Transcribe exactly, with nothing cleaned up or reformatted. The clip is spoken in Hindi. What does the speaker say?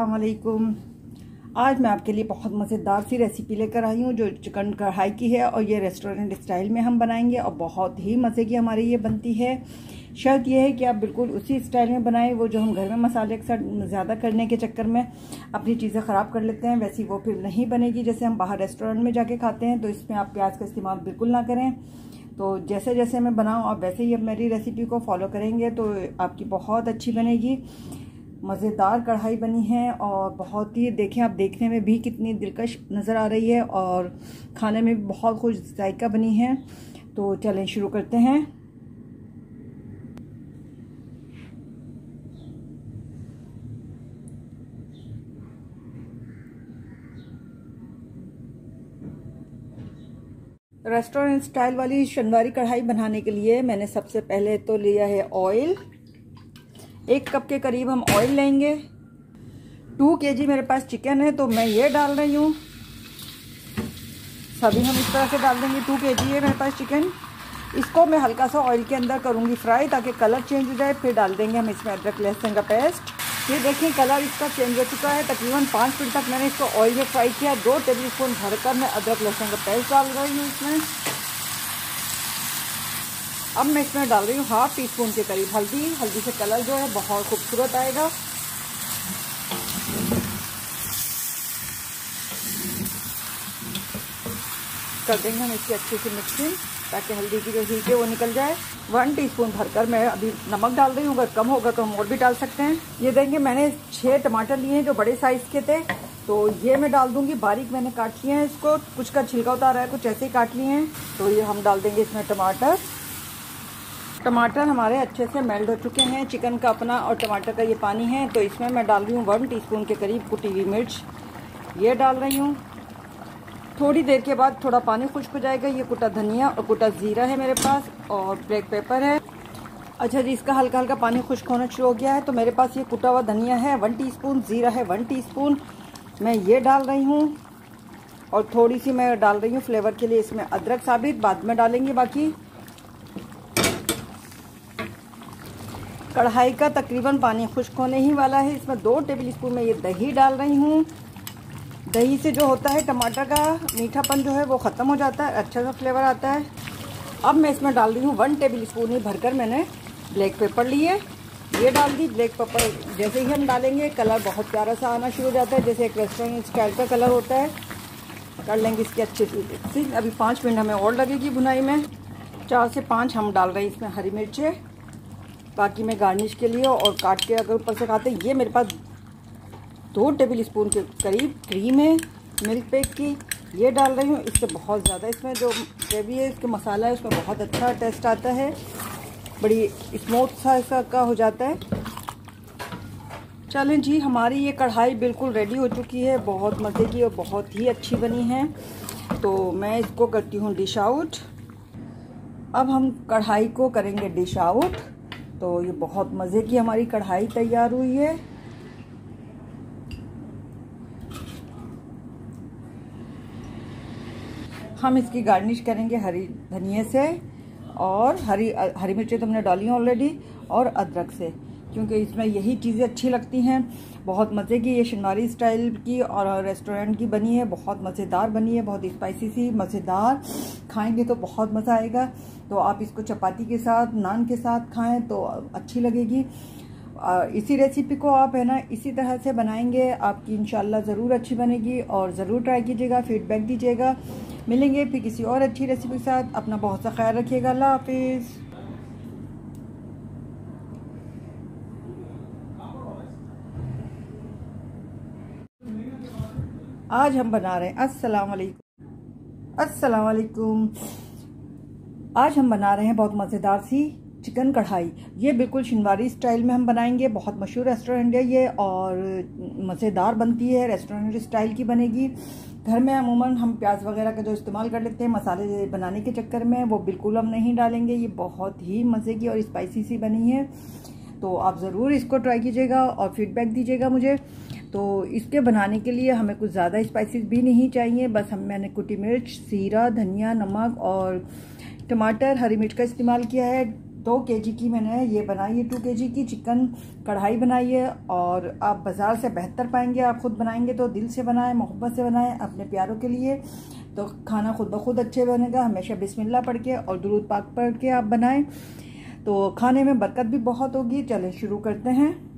अस्सलाम वालेकुम। आज मैं आपके लिए बहुत मज़ेदार सी रेसिपी लेकर आई हूँ जो चिकन कढ़ाई की है और ये रेस्टोरेंट स्टाइल में हम बनाएंगे और बहुत ही मज़े की हमारी ये बनती है। शर्त यह है कि आप बिल्कुल उसी स्टाइल में बनाएं। वो जो हम घर में मसाले के साथ ज़्यादा करने के चक्कर में अपनी चीज़ें ख़राब कर लेते हैं, वैसी वो फिर नहीं बनेगी जैसे हम बाहर रेस्टोरेंट में जाके खाते हैं। तो इसमें आप प्याज का इस्तेमाल बिल्कुल ना करें। तो जैसे जैसे मैं बनाऊँ आप वैसे ही मेरी रेसिपी को फॉलो करेंगे तो आपकी बहुत अच्छी बनेगी। मज़ेदार कढ़ाई बनी है और बहुत ही देखें आप देखने में भी कितनी दिलकश नज़र आ रही है और खाने में भी बहुत खुश जायका बनी है। तो चलें शुरू करते हैं। रेस्टोरेंट स्टाइल वाली शनवारी कढ़ाई बनाने के लिए मैंने सबसे पहले तो लिया है ऑयल। एक कप के करीब हम ऑयल लेंगे। टू केजी मेरे पास चिकन है तो मैं ये डाल रही हूँ। सभी हम इस तरह से डाल देंगे। टू केजी है मेरे पास चिकन। इसको मैं हल्का सा ऑयल के अंदर करूँगी फ्राई ताकि कलर चेंज हो जाए। फिर डाल देंगे हम इसमें अदरक लहसुन का पेस्ट। ये देखें कलर इसका चेंज हो चुका है। तकरीबन पाँच मिनट तक मैंने इसको ऑयल में फ्राई किया। दो टेबल स्पून भरकर मैं अदरक लहसुन का पेस्ट डाल रही हूँ इसमें। अब मैं इसमें डाल रही हूँ हाफ टी स्पून के करीब हल्दी। हल्दी से कलर जो है बहुत खूबसूरत आएगा। कर देंगे हम इसकी अच्छी सी मिक्सिंग ताकि हल्दी की जो हीट है वो निकल जाए। वन टीस्पून भरकर मैं अभी नमक डाल रही हूँ। अगर कम होगा तो हम और भी डाल सकते हैं। ये देंगे मैंने छः टमाटर लिए हैं जो बड़े साइज़ के थे तो ये मैं डाल दूंगी। बारीक मैंने काट लिए हैं इसको। कुछ का छिलका उतारा है, कुछ ऐसे ही काट लिए हैं। तो ये हम डाल देंगे इसमें टमाटर। टमाटर हमारे अच्छे से मेल्ट हो चुके हैं। चिकन का अपना और टमाटर का ये पानी है। तो इसमें मैं डाल रही हूँ वन टीस्पून के करीब कुटी हुई मिर्च, ये डाल रही हूँ। थोड़ी देर के बाद थोड़ा पानी खुश्क हो जाएगा। ये कुटा धनिया और कुटा ज़ीरा है मेरे पास और ब्लैक पेपर है। अच्छा जी, इसका हल्का हल्का पानी खुश्क होना शुरू हो गया है। तो मेरे पास ये कुटा हुआ धनिया है वन टीस्पून, ज़ीरा है वन टीस्पून, मैं ये डाल रही हूँ। और थोड़ी सी मैं डाल रही हूँ फ्लेवर के लिए इसमें अदरक साबित, बाद में डालेंगे बाकी। कढ़ाई का तकरीबन पानी खुश्क होने ही वाला है। इसमें दो टेबल स्पून में ये दही डाल रही हूँ। दही से जो होता है टमाटर का मीठापन जो है वो ख़त्म हो जाता है, अच्छा सा फ्लेवर आता है। अब मैं इसमें डाल रही हूँ वन टेबल स्पून ही भरकर मैंने ब्लैक पेपर लिए, ये डाल दी। ब्लैक पेपर जैसे ही हम डालेंगे कलर बहुत प्यारा सा आना शुरू हो जाता है, जैसे एक रेस्टोरेंट स्टाइल का कलर होता है। कर लेंगे इसकी अच्छी सी। अभी पाँच मिनट हमें और लगेगी भुनाई में। चार से पाँच हम डाल रहे हैं इसमें हरी मिर्चें, बाकी मैं गार्निश के लिए और काट के अगर ऊपर से खाते हैं। ये मेरे पास दो टेबल स्पून के करीब क्रीम है मिल्क पैक की, ये डाल रही हूँ। इससे बहुत ज़्यादा इसमें जो ग्रेवी है इसका मसाला है उसमें बहुत अच्छा टेस्ट आता है, बड़ी स्मूथ सा इसका का हो जाता है। चलें जी, हमारी ये कढ़ाई बिल्कुल रेडी हो चुकी है, बहुत मज़े की और बहुत ही अच्छी बनी है। तो मैं इसको करती हूँ डिश आउट। अब हम कढ़ाई को करेंगे डिश आउट। तो ये बहुत मज़े की हमारी कढ़ाई तैयार हुई है। हम इसकी गार्निश करेंगे हरी धनिया से और हरी हरी मिर्चें तो हमने डाली हैं ऑलरेडी और अदरक से, क्योंकि इसमें यही चीज़ें अच्छी लगती हैं। बहुत मज़े की ये शनवारी स्टाइल की और रेस्टोरेंट की बनी है, बहुत मज़ेदार बनी है, बहुत स्पाइसी सी मज़ेदार। खाएंगे तो बहुत मज़ा आएगा। तो आप इसको चपाती के साथ, नान के साथ खाएं तो अच्छी लगेगी। इसी रेसिपी को आप है ना इसी तरह से बनाएंगे, आपकी इंशाल्लाह ज़रूर अच्छी बनेगी और ज़रूर ट्राई कीजिएगा, फीडबैक दीजिएगा। मिलेंगे फिर किसी और अच्छी रेसिपी के साथ। अपना बहुत सा ख्याल रखिएगा। अल्लाह हाफिज़। आज हम बना रहे हैं अस्सलाम वालेकुम अस्सलाम वालेकुम आज हम बना रहे हैं बहुत मज़ेदार सी चिकन कढ़ाई। ये बिल्कुल शनवारी स्टाइल में हम बनाएंगे। बहुत मशहूर रेस्टोरेंट है ये और मज़ेदार बनती है, रेस्टोरेंट स्टाइल की बनेगी। घर में अमूमन हम प्याज वगैरह का जो इस्तेमाल कर लेते हैं मसाले बनाने के चक्कर में, वो बिल्कुल हम नहीं डालेंगे। ये बहुत ही मज़े की और स्पाइसी सी बनी है। तो आप ज़रूर इसको ट्राई कीजिएगा और फीडबैक दीजिएगा मुझे। तो इसके बनाने के लिए हमें कुछ ज़्यादा स्पाइसेस भी नहीं चाहिए। बस हम मैंने कुटी मिर्च, जीरा, धनिया, नमक और टमाटर, हरी मिर्च का इस्तेमाल किया है। दो केजी की मैंने ये बनाई है, टू केजी की चिकन कढ़ाई बनाई है। और आप बाज़ार से बेहतर पाएंगे, आप खुद बनाएंगे तो दिल से बनाएं, मोहब्बत से बनाएं अपने प्यारों के लिए, तो खाना खुद ब खुद अच्छे बनेगा। हमेशा बिस्मिल्लाह पढ़ के और दुरूद पाक पढ़ के आप बनाएं तो खाने में बरकत भी बहुत होगी। चलें शुरू करते हैं।